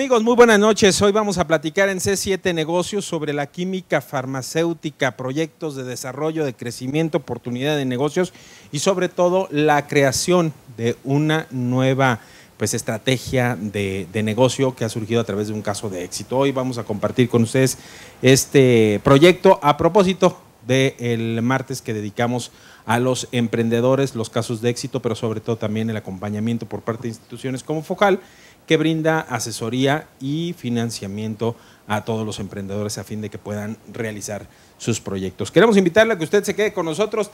Amigos, muy buenas noches. Hoy vamos a platicar en C7 Negocios sobre la química farmacéutica, proyectos de desarrollo, de crecimiento, oportunidad de negocios y sobre todo la creación de una nueva estrategia de negocio que ha surgido a través de un caso de éxito. Hoy vamos a compartir con ustedes este proyecto a propósito del martes que dedicamos a los emprendedores, los casos de éxito, pero sobre todo también el acompañamiento por parte de instituciones como Fojal, que brinda asesoría y financiamiento a todos los emprendedores a fin de que puedan realizar sus proyectos. Queremos invitarle a que usted se quede con nosotros,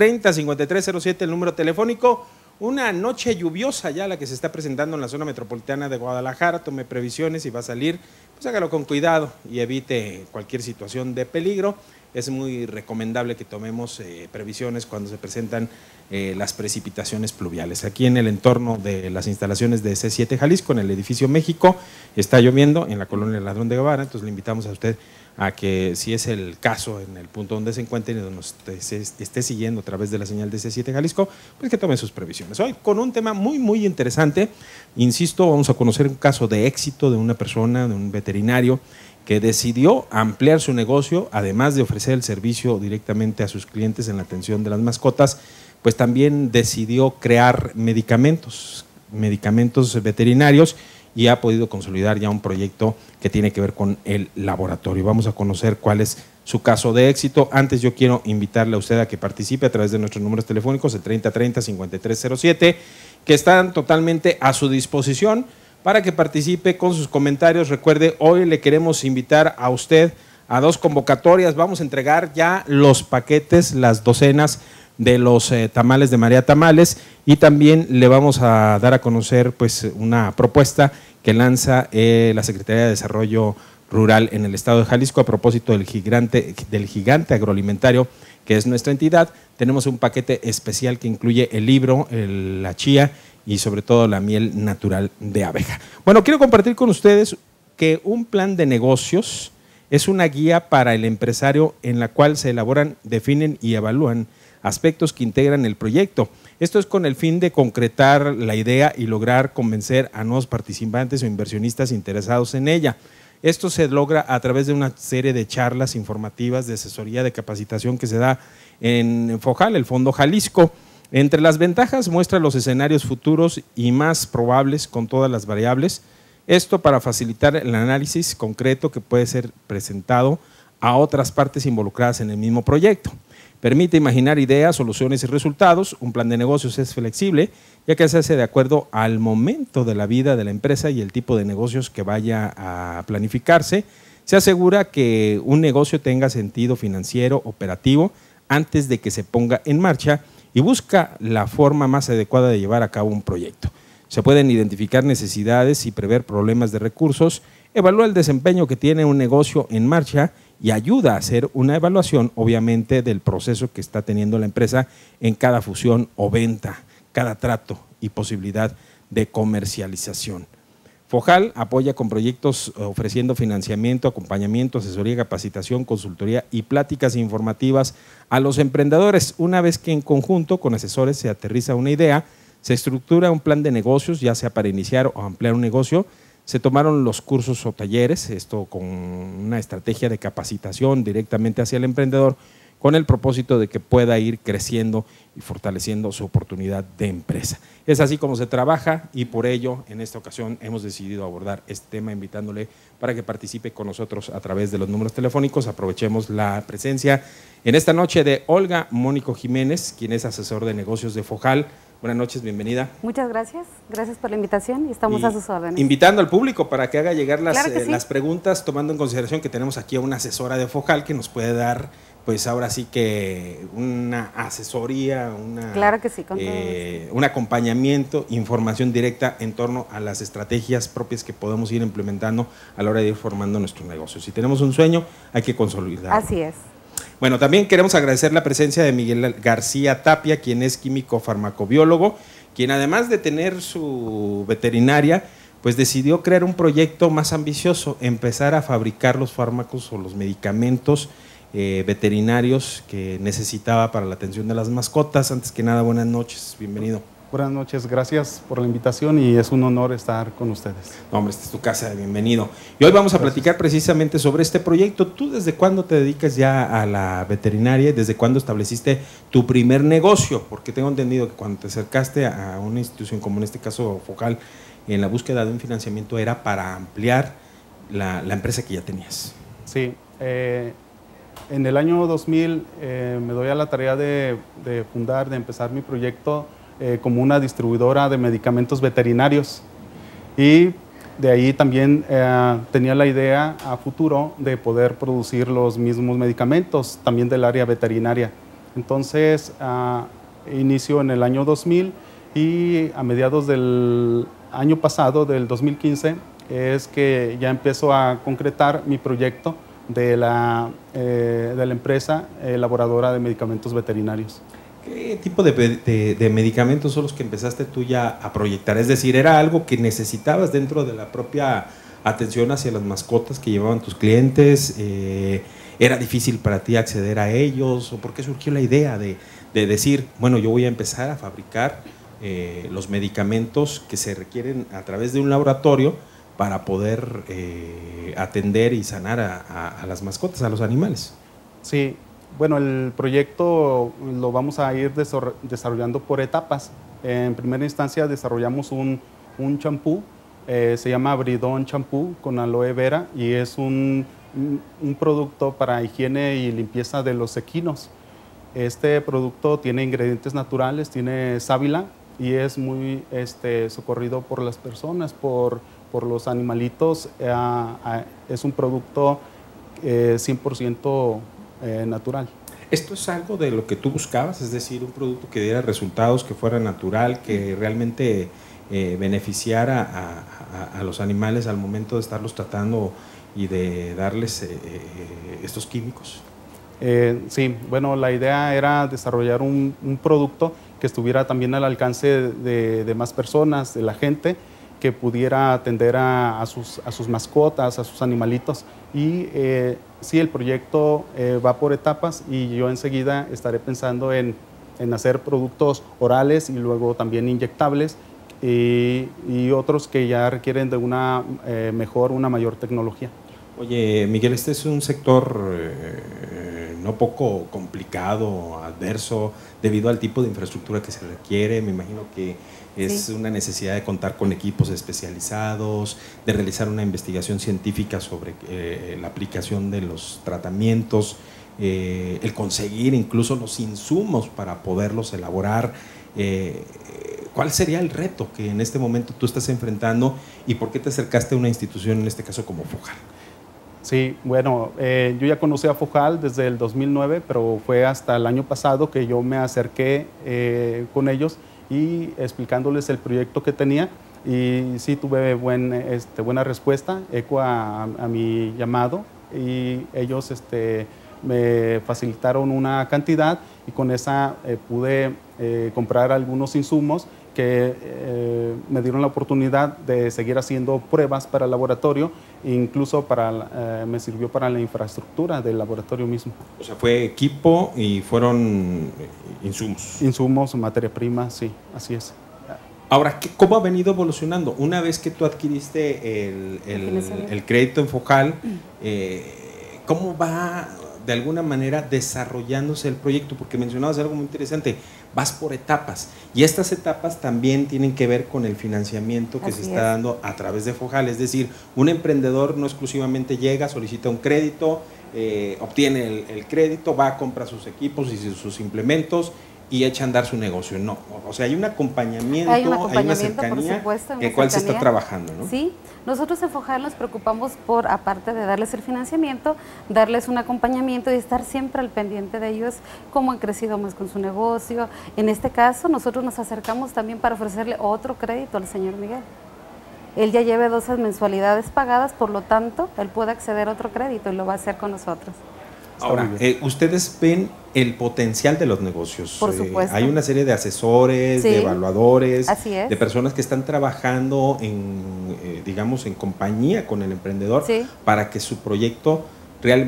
3030-5307, el número telefónico. Una noche lluviosa ya la que se está presentando en la zona metropolitana de Guadalajara. Tome previsiones y va a salir, pues hágalo con cuidado y evite cualquier situación de peligro. Es muy recomendable que tomemos previsiones cuando se presentan las precipitaciones pluviales. Aquí en el entorno de las instalaciones de C7 Jalisco, en el edificio México, está lloviendo en la colonia Ladrón de Guevara, entonces le invitamos a usted a que, si es el caso, en el punto donde se encuentre y donde nos esté siguiendo a través de la señal de C7 Jalisco, pues que tome sus previsiones. Hoy con un tema muy interesante, insisto, vamos a conocer un caso de éxito de una persona, de un veterinario, que decidió ampliar su negocio, además de ofrecer el servicio directamente a sus clientes en la atención de las mascotas, pues también decidió crear medicamentos veterinarios y ha podido consolidar ya un proyecto que tiene que ver con el laboratorio. Vamos a conocer cuál es su caso de éxito. Antes yo quiero invitarle a usted a que participe a través de nuestros números telefónicos, el 3030-5307, que están totalmente a su disposición para que participe con sus comentarios. Recuerde, hoy le queremos invitar a usted a dos convocatorias. Vamos a entregar ya los paquetes, las docenas de los tamales de María Tamales, y también le vamos a dar a conocer una propuesta que lanza la Secretaría de Desarrollo Rural en el estado de Jalisco a propósito del gigante agroalimentario que es nuestra entidad. Tenemos un paquete especial que incluye el libro, la chía y sobre todo la miel natural de abeja. Bueno, quiero compartir con ustedes que un plan de negocios es una guía para el empresario en la cual se elaboran, definen y evalúan aspectos que integran el proyecto. Esto es con el fin de concretar la idea y lograr convencer a nuevos participantes o inversionistas interesados en ella. Esto se logra a través de una serie de charlas informativas, de asesoría, de capacitación que se da en Fojal, el Fondo Jalisco. Entre las ventajas muestra los escenarios futuros y más probables con todas las variables. Esto para facilitar el análisis concreto que puede ser presentado a otras partes involucradas en el mismo proyecto. Permite imaginar ideas, soluciones y resultados. Un plan de negocios es flexible, ya que se hace de acuerdo al momento de la vida de la empresa y el tipo de negocios que vaya a planificarse. Se asegura que un negocio tenga sentido financiero, operativo, antes de que se ponga en marcha y busca la forma más adecuada de llevar a cabo un proyecto. Se pueden identificar necesidades y prever problemas de recursos, evalúa el desempeño que tiene un negocio en marcha y ayuda a hacer una evaluación, obviamente, del proceso que está teniendo la empresa en cada fusión o venta, cada trato y posibilidad de comercialización. Fojal apoya con proyectos ofreciendo financiamiento, acompañamiento, asesoría, capacitación, consultoría y pláticas informativas a los emprendedores. Una vez que en conjunto con asesores se aterriza una idea, se estructura un plan de negocios, ya sea para iniciar o ampliar un negocio. Se tomaron los cursos o talleres, esto con una estrategia de capacitación directamente hacia el emprendedor, con el propósito de que pueda ir creciendo y fortaleciendo su oportunidad de empresa. Es así como se trabaja y por ello en esta ocasión hemos decidido abordar este tema invitándole para que participe con nosotros a través de los números telefónicos. Aprovechemos la presencia en esta noche de Olga Mónico Jiménez, quien es asesor de negocios de Fojal. Buenas noches, bienvenida. Muchas gracias por la invitación y estamos a sus órdenes. Invitando al público para que haga llegar las preguntas, tomando en consideración que tenemos aquí a una asesora de Fojal que nos puede dar, pues ahora sí que una asesoría, claro que sí, un acompañamiento, información directa en torno a las estrategias propias que podemos ir implementando a la hora de ir formando nuestro negocio. Si tenemos un sueño, hay que consolidarlo. Así es. Bueno, también queremos agradecer la presencia de Miguel García Tapia, quien es químico farmacobiólogo, quien además de tener su veterinaria, pues decidió crear un proyecto más ambicioso, empezar a fabricar los fármacos o los medicamentos veterinarios que necesitaba para la atención de las mascotas. Antes que nada, buenas noches, bienvenido. Buenas noches, gracias por la invitación y es un honor estar con ustedes. No, hombre, esta es tu casa, bienvenido. Y hoy vamos a platicar precisamente sobre este proyecto. ¿Tú desde cuándo te dedicas ya a la veterinaria y desde cuándo estableciste tu primer negocio? Porque tengo entendido que cuando te acercaste a una institución como en este caso Focal, en la búsqueda de un financiamiento era para ampliar la empresa que ya tenías. Sí, en el año 2000 me doy a la tarea de empezar mi proyecto como una distribuidora de medicamentos veterinarios, y de ahí también tenía la idea a futuro de poder producir los mismos medicamentos también del área veterinaria. Entonces inicio en el año 2000 y a mediados del año pasado, del 2015, es que ya empiezo a concretar mi proyecto de la empresa elaboradora de medicamentos veterinarios. ¿Qué tipo de medicamentos son los que empezaste tú ya a proyectar? Es decir, ¿era algo que necesitabas dentro de la propia atención hacia las mascotas que llevaban tus clientes? ¿Era difícil para ti acceder a ellos? ¿O por qué surgió la idea de decir, bueno, yo voy a empezar a fabricar los medicamentos que se requieren a través de un laboratorio para poder atender y sanar a las mascotas, a los animales? Sí. Bueno, el proyecto lo vamos a ir desarrollando por etapas. En primera instancia desarrollamos un champú, se llama Bridón Champú con aloe vera, y es un producto para higiene y limpieza de los equinos. Este producto tiene ingredientes naturales, tiene sábila y es muy socorrido por las personas, por los animalitos. Es un producto 100% natural. ¿Esto es algo de lo que tú buscabas? Es decir, un producto que diera resultados, que fuera natural, que realmente beneficiara a los animales al momento de estarlos tratando y de darles estos químicos. Sí, bueno, la idea era desarrollar un producto que estuviera también al alcance de más personas, de la gente, que pudiera atender a sus mascotas, a sus animalitos. Y sí, el proyecto va por etapas y yo enseguida estaré pensando en hacer productos orales y luego también inyectables, y otros que ya requieren de una mayor tecnología. Oye, Miguel, este es un sector no poco complicado, adverso, debido al tipo de infraestructura que se requiere. Me imagino que es una necesidad de contar con equipos especializados, de realizar una investigación científica sobre la aplicación de los tratamientos, el conseguir incluso los insumos para poderlos elaborar. ¿Cuál sería el reto que en este momento tú estás enfrentando y por qué te acercaste a una institución, en este caso como Focal? Sí, bueno, yo ya conocí a Focal desde el 2009, pero fue hasta el año pasado que yo me acerqué con ellos y explicándoles el proyecto que tenía, y sí tuve buena respuesta, eco a mi llamado, y ellos me facilitaron una cantidad y con esa pude comprar algunos insumos que me dieron la oportunidad de seguir haciendo pruebas para el laboratorio, e incluso me sirvió para la infraestructura del laboratorio mismo. O sea, fue equipo y fueron insumos. Insumos, materia prima, sí, así es. Ahora, ¿cómo ha venido evolucionando? Una vez que tú adquiriste el crédito en Focal, ¿cómo va de alguna manera desarrollándose el proyecto? Porque mencionabas algo muy interesante, vas por etapas, y estas etapas también tienen que ver con el financiamiento que se está dando a través de Focal. Es decir, un emprendedor no exclusivamente llega, solicita un crédito, obtiene el crédito, va, compra sus equipos y sus implementos y echa a andar su negocio. No, o sea, hay un acompañamiento, hay una cercanía, supuesto, en el cual se está trabajando, ¿no? Sí, nosotros en Focal nos preocupamos por, aparte de darles el financiamiento, darles un acompañamiento y estar siempre al pendiente de ellos, cómo han crecido más con su negocio. En este caso, nosotros nos acercamos también para ofrecerle otro crédito al señor Miguel. Él ya lleva 12 mensualidades pagadas, por lo tanto, él puede acceder a otro crédito y lo va a hacer con nosotros. Ahora, ustedes ven el potencial de los negocios. Por supuesto. Hay una serie de asesores, de evaluadores, de personas que están trabajando digamos, en compañía con el emprendedor para que su proyecto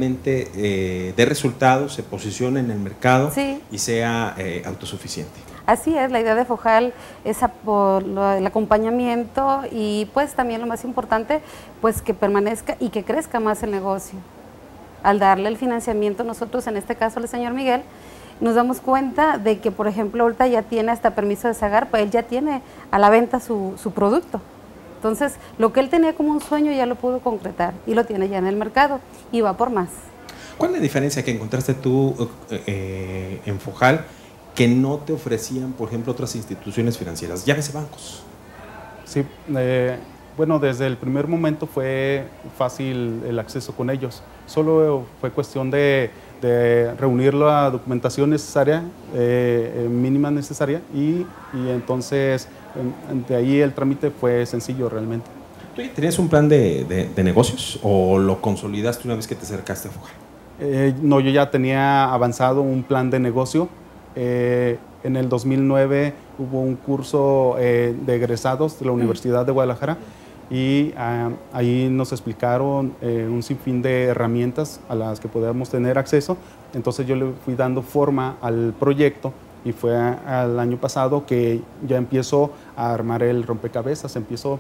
realmente dé resultados, se posicione en el mercado y sea autosuficiente. Así es, la idea de FOJAL es el acompañamiento y pues también lo más importante, pues que permanezca y que crezca más el negocio. Al darle el financiamiento, nosotros en este caso al señor Miguel, nos damos cuenta de que, por ejemplo, ahorita ya tiene hasta permiso de Zagarpa, él ya tiene a la venta su producto. Entonces, lo que él tenía como un sueño ya lo pudo concretar y lo tiene ya en el mercado y va por más. ¿Cuál es la diferencia que encontraste tú en FOJAL que no te ofrecían, por ejemplo, otras instituciones financieras? Llámese bancos. Sí, bueno, desde el primer momento fue fácil el acceso con ellos. Solo fue cuestión de reunir la documentación necesaria, mínima necesaria, y entonces de ahí el trámite fue sencillo realmente. ¿Tú ya tenías un plan de negocios o lo consolidaste una vez que te acercaste a FOJAL? No, yo ya tenía avanzado un plan de negocio. En el 2009 hubo un curso de egresados de la Universidad de Guadalajara y ahí nos explicaron un sinfín de herramientas a las que podíamos tener acceso. Entonces yo le fui dando forma al proyecto y fue al año pasado que ya empiezo a armar el rompecabezas, empiezo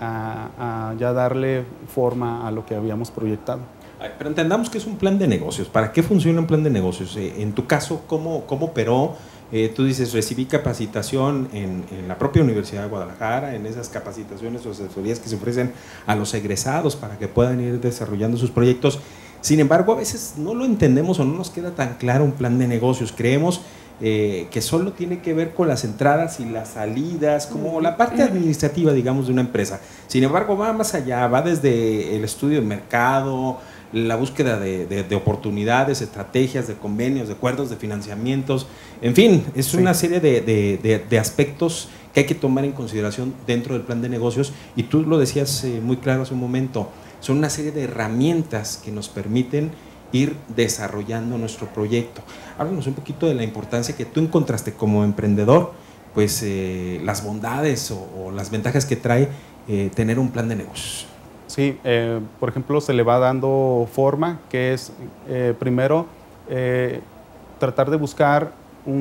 a ya darle forma a lo que habíamos proyectado. Pero entendamos que es un plan de negocios. ¿Para qué funciona un plan de negocios? En tu caso, ¿cómo operó? Tú dices, recibí capacitación en la propia Universidad de Guadalajara, en esas capacitaciones o asesorías que se ofrecen a los egresados para que puedan ir desarrollando sus proyectos. Sin embargo, a veces no lo entendemos o no nos queda tan claro un plan de negocios. Creemos que solo tiene que ver con las entradas y las salidas, como la parte administrativa, digamos, de una empresa. Sin embargo, va más allá, va desde el estudio de mercado, la búsqueda de oportunidades, estrategias, de convenios, de acuerdos, de financiamientos, en fin, es una serie de aspectos que hay que tomar en consideración dentro del plan de negocios, y tú lo decías muy claro hace un momento, son una serie de herramientas que nos permiten ir desarrollando nuestro proyecto. Háblanos un poquito de la importancia que tú encontraste como emprendedor, pues las bondades o las ventajas que trae tener un plan de negocios. Sí, por ejemplo, se le va dando forma, que es primero tratar de buscar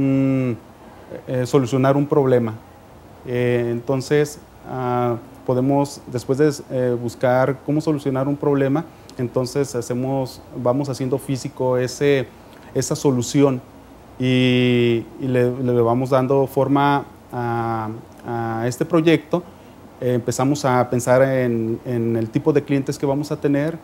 solucionar un problema. Entonces, podemos, después de buscar cómo solucionar un problema, entonces vamos haciendo físico esa solución y le vamos dando forma a este proyecto. Empezamos a pensar en el tipo de clientes que vamos a tener.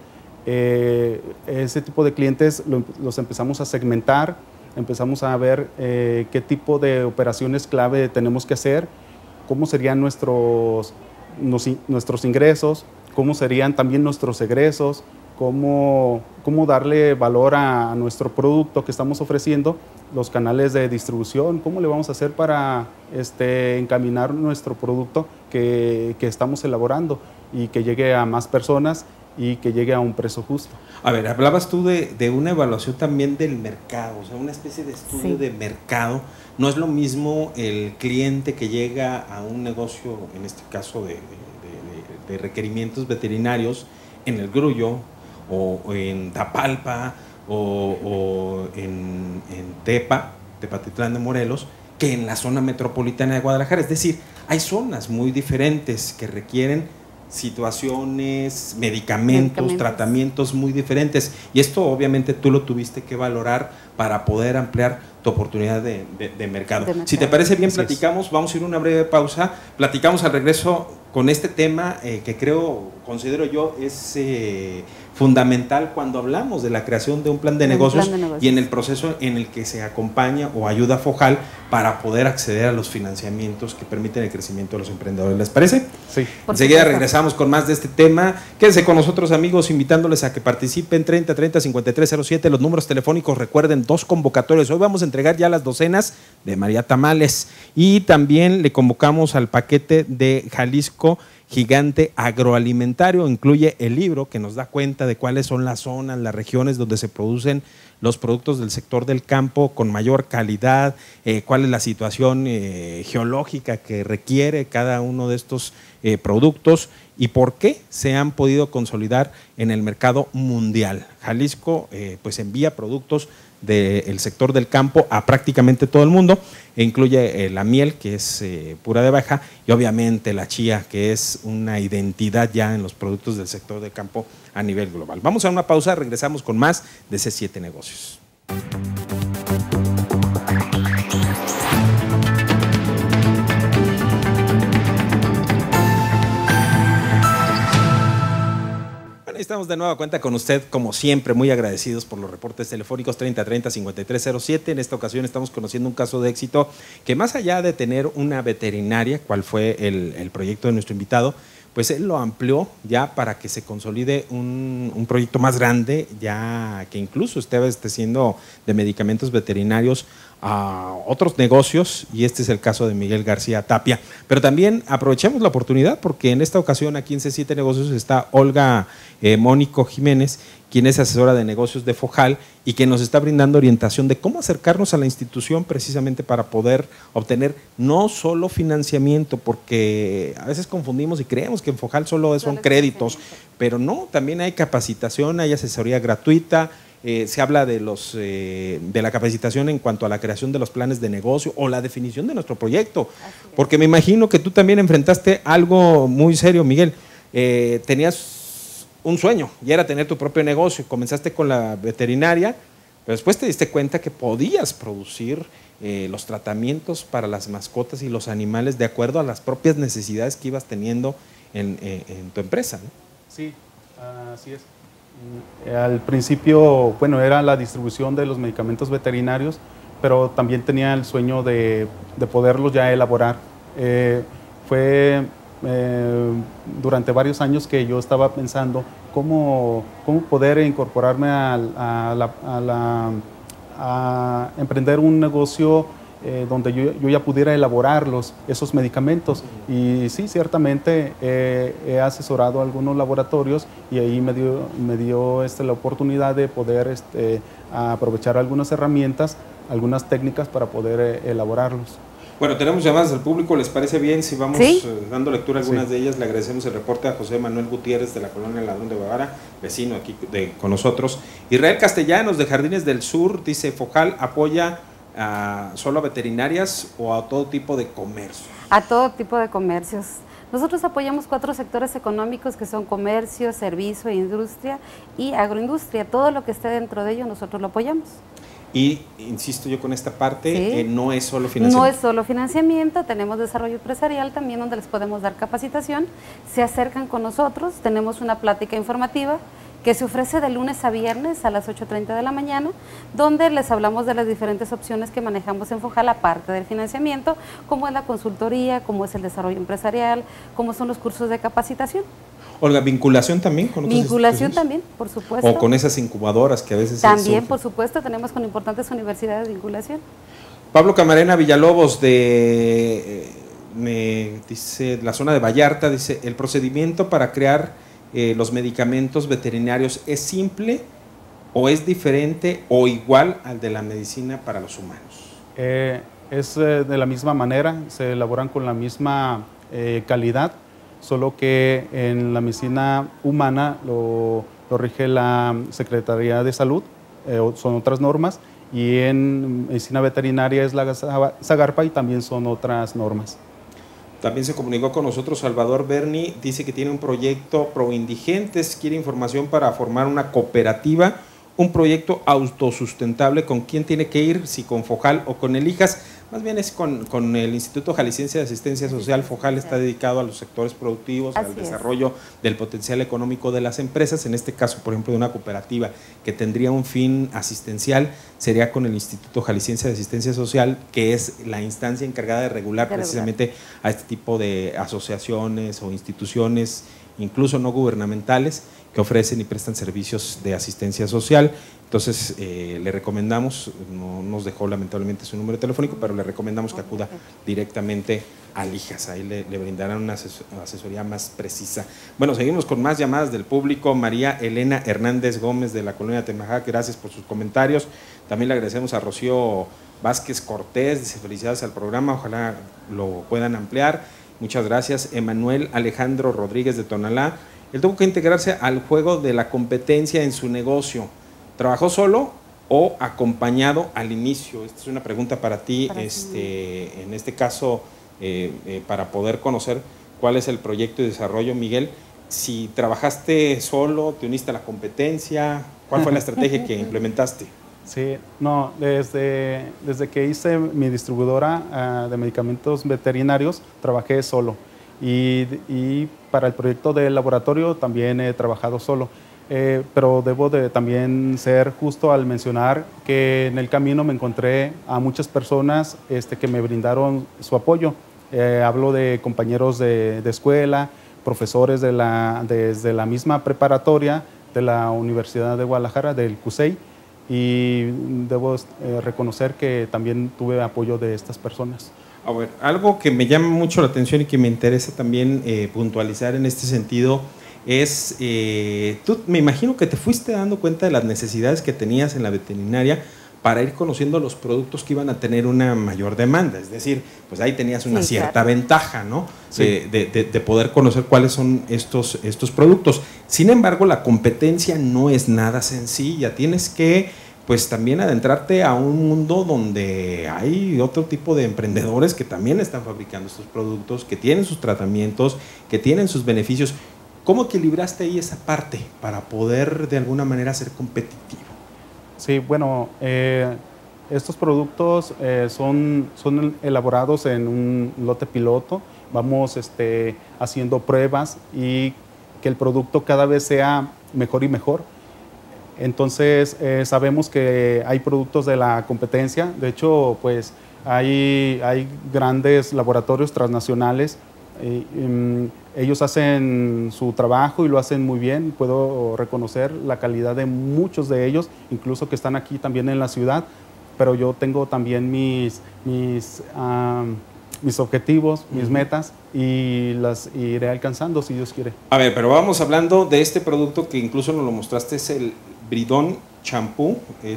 Ese tipo de clientes los empezamos a segmentar, empezamos a ver qué tipo de operaciones clave tenemos que hacer, cómo serían nuestros ingresos, cómo serían también nuestros egresos, cómo darle valor a nuestro producto que estamos ofreciendo, los canales de distribución, cómo le vamos a hacer para encaminar nuestro producto que estamos elaborando y que llegue a más personas y que llegue a un precio justo. A ver, hablabas tú de una evaluación también del mercado, o sea, una especie de estudio de mercado. No es lo mismo el cliente que llega a un negocio, en este caso de requerimientos veterinarios, en El Grullo, o en Tapalpa, o en Tepatitlán de Morelos, que en la zona metropolitana de Guadalajara. Es decir, hay zonas muy diferentes que requieren situaciones, medicamentos, tratamientos muy diferentes, y esto obviamente tú lo tuviste que valorar para poder ampliar tu oportunidad de mercado. Si te parece bien, platicamos, vamos a ir a una breve pausa, platicamos al regreso con este tema que considero yo es fundamental cuando hablamos de la creación de un plan de negocios y en el proceso en el que se acompaña o ayuda a FOJAL para poder acceder a los financiamientos que permiten el crecimiento de los emprendedores. ¿Les parece? Sí. Enseguida regresamos con más de este tema. Quédense con nosotros, amigos, invitándoles a que participen. 3030-5307, los números telefónicos, recuerden, 2 convocatorios. Hoy vamos a entregar ya las docenas de María Tamales y también le convocamos al paquete de Jalisco Gigante Agroalimentario. Incluye el libro que nos da cuenta de cuáles son las zonas, las regiones donde se producen los productos del sector del campo con mayor calidad, cuál es la situación geológica que requiere cada uno de estos productos y por qué se han podido consolidar en el mercado mundial. Jalisco pues envía productos del sector del campo a prácticamente todo el mundo, e incluye la miel, que es pura de abeja, y obviamente la chía, que es una identidad ya en los productos del sector del campo a nivel global. Vamos a una pausa, regresamos con más de C7 Negocios. Estamos de nueva cuenta con usted, como siempre, muy agradecidos por los reportes telefónicos 3030-5307. En esta ocasión estamos conociendo un caso de éxito que, más allá de tener una veterinaria, cual fue el proyecto de nuestro invitado, pues él lo amplió ya para que se consolide un proyecto más grande, ya que incluso esté abasteciendo de medicamentos veterinarios a otros negocios, y este es el caso de Miguel García Tapia. Pero también aprovechemos la oportunidad porque en esta ocasión aquí en C7 Negocios está Olga Mónico Jiménez, quien es asesora de negocios de FOJAL y que nos está brindando orientación de cómo acercarnos a la institución precisamente para poder obtener no solo financiamiento, porque a veces confundimos y creemos que en FOJAL solo son créditos, pero no, también hay capacitación, hay asesoría gratuita. Se habla de la capacitación en cuanto a la creación de los planes de negocio o la definición de nuestro proyecto, porque me imagino que tú también enfrentaste algo muy serio, Miguel. Tenías un sueño y era tener tu propio negocio, comenzaste con la veterinaria, pero después te diste cuenta que podías producir los tratamientos para las mascotas y los animales de acuerdo a las propias necesidades que ibas teniendo en tu empresa, ¿no? Sí, así es. Al principio, bueno, era la distribución de los medicamentos veterinarios, pero también tenía el sueño de poderlos ya elaborar. Fue durante varios años que yo estaba pensando cómo poder incorporarme a emprender un negocio donde yo ya pudiera elaborar esos medicamentos. Y sí, ciertamente he asesorado a algunos laboratorios y ahí me dio la oportunidad de poder aprovechar algunas herramientas, algunas técnicas para poder elaborarlos. Bueno, tenemos llamadas del público, ¿les parece bien si vamos dando lectura a algunas de ellas? Le agradecemos el reporte a José Manuel Gutiérrez de la colonia Ladrón de Guevara, vecino aquí con nosotros. Israel Castellanos de Jardines del Sur dice: FOJAL apoya solo a veterinarias o a todo tipo de comercios. A todo tipo de comercios. Nosotros apoyamos 4 sectores económicos que son comercio, servicio, industria y agroindustria. Todo lo que esté dentro de ello nosotros lo apoyamos. Y insisto yo con esta parte, no es solo financiamiento. No es solo financiamiento, tenemos desarrollo empresarial también donde les podemos dar capacitación. Se acercan con nosotros, tenemos una plática informativa que se ofrece de lunes a viernes a las 8:30 de la mañana, donde les hablamos de las diferentes opciones que manejamos en FOJAL, aparte del financiamiento, como es la consultoría, como es el desarrollo empresarial, como son los cursos de capacitación. Olga, ¿vinculación también con otras Vinculación también, por supuesto. O con esas incubadoras que a veces también, por supuesto, tenemos con importantes universidades de vinculación. Pablo Camarena Villalobos me dice, la zona de Vallarta, dice: el procedimiento para crear los medicamentos veterinarios ¿es simple o es diferente o igual al de la medicina para los humanos? Es de la misma manera, se elaboran con la misma calidad, solo que en la medicina humana lo rige la Secretaría de Salud, son otras normas, y en medicina veterinaria es la SAGARPA y también son otras normas. También se comunicó con nosotros Salvador Berni, dice que tiene un proyecto pro indigentes, quiere información para formar una cooperativa, un proyecto autosustentable. ¿Con quién tiene que ir? Si con FOJAL o con el IJAS. Más bien es con el Instituto Jalisciense de Asistencia Social. FOJAL está dedicado a los sectores productivos, al desarrollo del potencial económico de las empresas. En este caso, por ejemplo, de una cooperativa que tendría un fin asistencial, sería con el Instituto Jalisciense de Asistencia Social, que es la instancia encargada de regular precisamente a este tipo de asociaciones o instituciones, incluso no gubernamentales, que ofrecen y prestan servicios de asistencia social. Entonces, le recomendamos, no nos dejó lamentablemente su número telefónico, pero le recomendamos que acuda directamente al IJAS, ahí le brindarán una asesoría más precisa. Bueno, seguimos con más llamadas del público. María Elena Hernández Gómez de la colonia Temajac, gracias por sus comentarios. También le agradecemos a Rocío Vázquez Cortés, dice: felicidades al programa, ojalá lo puedan ampliar. Muchas gracias. Emanuel Alejandro Rodríguez de Tonalá: él tuvo que integrarse al juego de la competencia en su negocio. Trabajó solo o acompañado al inicio? Esta es una pregunta para ti, Sí. en este caso, para poder conocer cuál es el proyecto de desarrollo, Miguel. Si trabajaste solo, te uniste a la competencia, ¿cuál fue la estrategia que implementaste? Sí, no, desde que hice mi distribuidora de medicamentos veterinarios, trabajé solo. Y para el proyecto del laboratorio también he trabajado solo. Pero debo de también ser justo al mencionar que en el camino me encontré a muchas personas que me brindaron su apoyo. Hablo de compañeros de escuela, profesores desde la misma preparatoria de la Universidad de Guadalajara, del CUSEI, y debo reconocer que también tuve apoyo de estas personas. A ver, algo que me llama mucho la atención y que me interesa también puntualizar en este sentido es, tú me imagino que te fuiste dando cuenta de las necesidades que tenías en la veterinaria para ir conociendo los productos que iban a tener una mayor demanda, es decir, pues ahí tenías una cierta ventaja, ¿no? Sí. De poder conocer cuáles son estos productos. Sin embargo, la competencia no es nada sencilla, tienes que pues también adentrarte a un mundo donde hay otro tipo de emprendedores que también están fabricando estos productos, que tienen sus tratamientos, que tienen sus beneficios. ¿Cómo equilibraste ahí esa parte para poder de alguna manera ser competitivo? Sí, bueno, estos productos son elaborados en un lote piloto. Vamos haciendo pruebas y que el producto cada vez sea mejor y mejor. Entonces, sabemos que hay productos de la competencia. De hecho, pues hay grandes laboratorios transnacionales. Ellos hacen su trabajo y lo hacen muy bien. Puedo reconocer la calidad de muchos de ellos, incluso que están aquí también en la ciudad. Pero yo tengo también mis objetivos, mis metas, y las iré alcanzando si Dios quiere. A ver, pero vamos hablando de este producto que incluso nos lo mostraste, es el Bridón champú,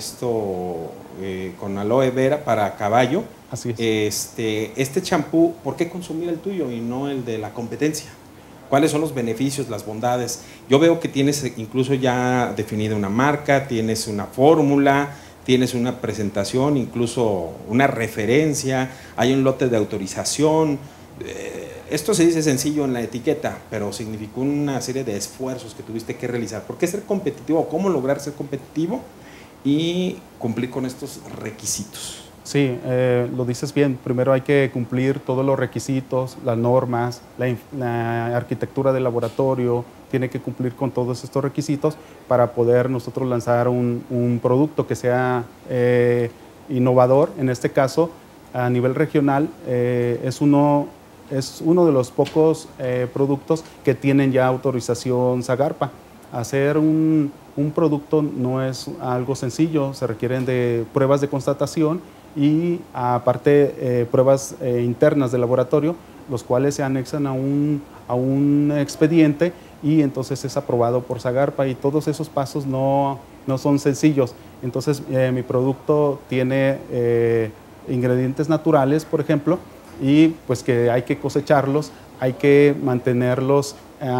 con aloe vera para caballo. Así es. Este champú, ¿por qué consumir el tuyo y no el de la competencia? ¿Cuáles son los beneficios, las bondades? Yo veo que tienes incluso ya definida una marca, tienes una fórmula, tienes una presentación, incluso una referencia, hay un lote de autorización. Esto se dice sencillo en la etiqueta, pero significó una serie de esfuerzos que tuviste que realizar. ¿Por qué ser competitivo? ¿Cómo lograr ser competitivo y cumplir con estos requisitos? Sí, lo dices bien. Primero hay que cumplir todos los requisitos, las normas, la arquitectura del laboratorio, tiene que cumplir con todos estos requisitos para poder nosotros lanzar un producto que sea innovador. En este caso, a nivel regional, es uno de los pocos productos que tienen ya autorización Zagarpa. Hacer un producto no es algo sencillo, se requieren de pruebas de constatación y aparte pruebas internas del laboratorio, los cuales se anexan a un expediente y entonces es aprobado por Zagarpa, y todos esos pasos no son sencillos. Entonces mi producto tiene ingredientes naturales, por ejemplo, y pues que hay que cosecharlos, hay que mantenerlos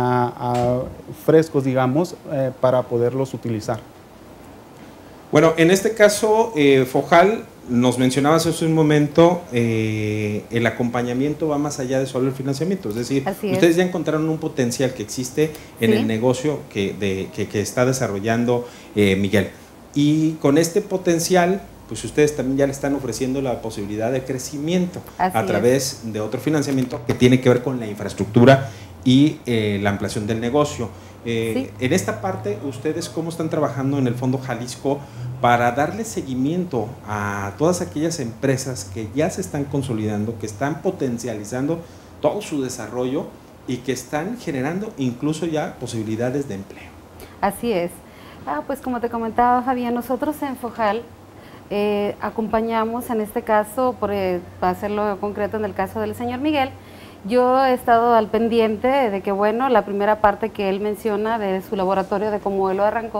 frescos, digamos, para poderlos utilizar. Bueno, en este caso, Fojal, nos mencionabas hace un momento, el acompañamiento va más allá de solo el financiamiento, es decir, ustedes ya encontraron un potencial que existe en el negocio que está desarrollando Miguel, y con este potencial, pues ustedes también ya le están ofreciendo la posibilidad de crecimiento a través de otro financiamiento que tiene que ver con la infraestructura y la ampliación del negocio. En esta parte, ¿ustedes cómo están trabajando en el Fondo Jalisco para darle seguimiento a todas aquellas empresas que ya se están consolidando, que están potencializando todo su desarrollo y que están generando incluso ya posibilidades de empleo? Así es. Pues como te comentaba, Fabián, nosotros en Fojal acompañamos, en este caso, para hacerlo concreto en el caso del señor Miguel, yo he estado al pendiente de que, bueno, la primera parte que él menciona de su laboratorio, de cómo él lo arrancó,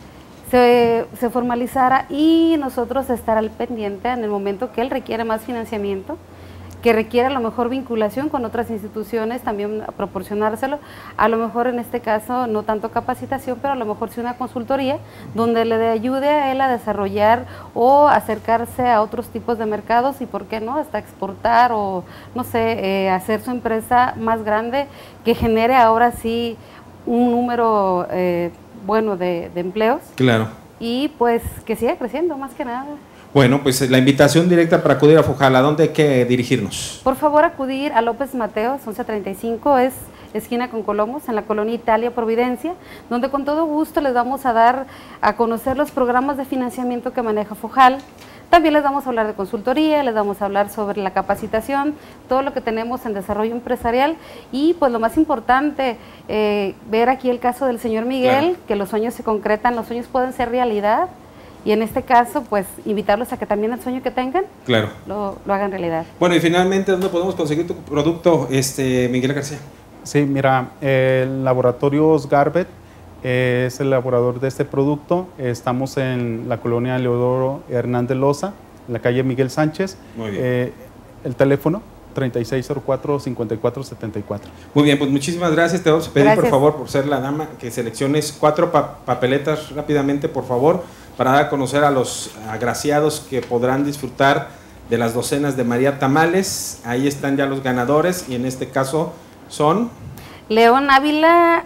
se formalizara y nosotros estar al pendiente en el momento que él requiere más financiamiento, que requiere a lo mejor vinculación con otras instituciones, también proporcionárselo, a lo mejor en este caso no tanto capacitación, pero a lo mejor sí una consultoría donde le ayude a él a desarrollar o acercarse a otros tipos de mercados y por qué no, hasta exportar o no sé, hacer su empresa más grande que genere ahora sí un número bueno de empleos. Claro. Y pues que siga creciendo más que nada. Bueno, pues la invitación directa para acudir a Fojal, ¿a dónde hay que dirigirnos? Por favor, acudir a López Mateos, 1135, es esquina con Colomos, en la colonia Italia, Providencia, donde con todo gusto les vamos a dar a conocer los programas de financiamiento que maneja Fojal. También les vamos a hablar de consultoría, les vamos a hablar sobre la capacitación, todo lo que tenemos en desarrollo empresarial y pues lo más importante, ver aquí el caso del señor Miguel, claro, que los sueños se concretan, los sueños pueden ser realidad. Y en este caso, pues, invitarlos a que también el sueño que tengan, claro, lo hagan realidad. Bueno, y finalmente, ¿dónde podemos conseguir tu producto, Miguel García? Sí, mira, el Laboratorios Garbet es el elaborador de este producto. Estamos en la colonia Leodoro Hernández Loza, en la calle Miguel Sánchez. Muy bien. El teléfono 3604-5474. Muy bien, pues muchísimas gracias. Te vamos a pedir, por favor, por ser la dama, que selecciones 4 papeletas rápidamente, por favor, para dar a conocer a los agraciados que podrán disfrutar de las docenas de María Tamales. Ahí están ya los ganadores y en este caso son... León Ávila...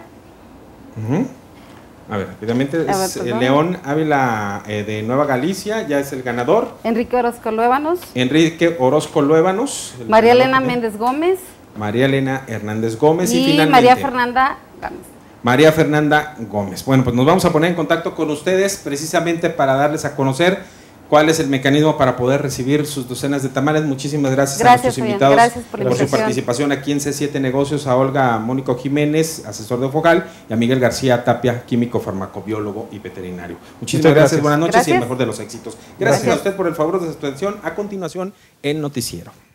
A ver, rápidamente es León Ávila de Nueva Galicia, ya es el ganador. Enrique Orozco Luébanos. Enrique Orozco Luébanos. María Elena Méndez Gómez. María Elena Hernández Gómez y finalmente María Fernanda Gómez. María Fernanda Gómez. Bueno, pues nos vamos a poner en contacto con ustedes precisamente para darles a conocer cuál es el mecanismo para poder recibir sus docenas de tamales. Muchísimas gracias a nuestros invitados por su participación aquí en C7 Negocios, a Olga Mónico Jiménez, asesor de Fojal, y a Miguel García Tapia, químico, farmacobiólogo y veterinario. Muchísimas gracias, buenas noches y el mejor de los éxitos. Gracias a usted por el favor de su atención. A continuación, el noticiero.